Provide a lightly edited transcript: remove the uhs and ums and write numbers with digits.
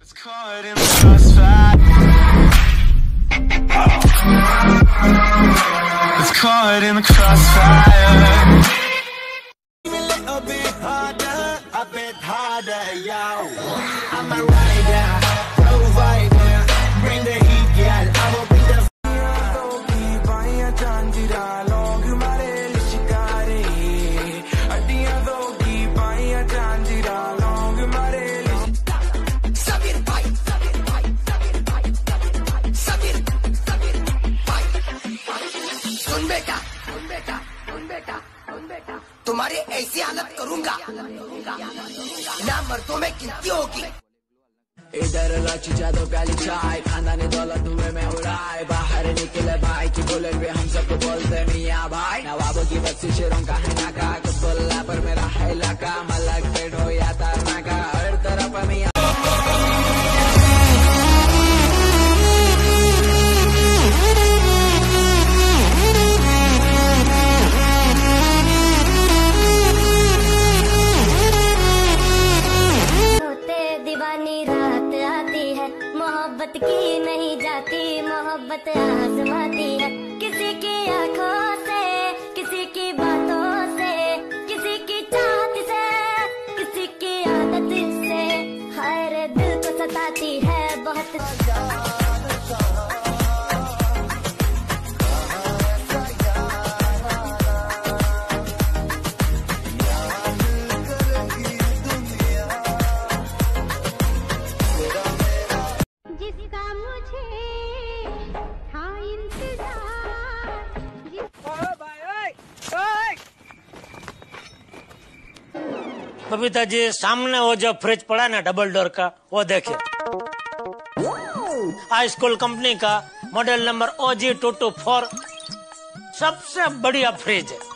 Caught in the crossfire. It's caught in the crossfire. Even a little bit harder, a bit harder, yo. I'm a rider, provider, bring the heat, girl. I will bring the. तुम्हारी ऐसी हालत करूंगा ना मर्दों में गिनती होगी। इधर लाची जादू प्याली चाय खानदानी दौलत हुए में उड़ाए बाहर निकले भाई की बुलेट पे हम सबको बोलते मियाँ भाई नवाबों की बस्ती शेरों का है नाका कुतुल्ला पर मेरा है इलाका मलक पेट हो या तारना का हर तरफ मियाँ मोहब्बत की नहीं जाती मोहब्बत आजमाती है किसी की आंखों से किसी की बातों से किसी की चाहत से किसी की आदत से हर दिल को सताती है बहुत। बबीता जी सामने वो जो फ्रिज पड़ा ना डबल डोर का वो देखिए हाई स्कूल कंपनी का मॉडल नंबर OG224 सबसे बढ़िया फ्रिज है।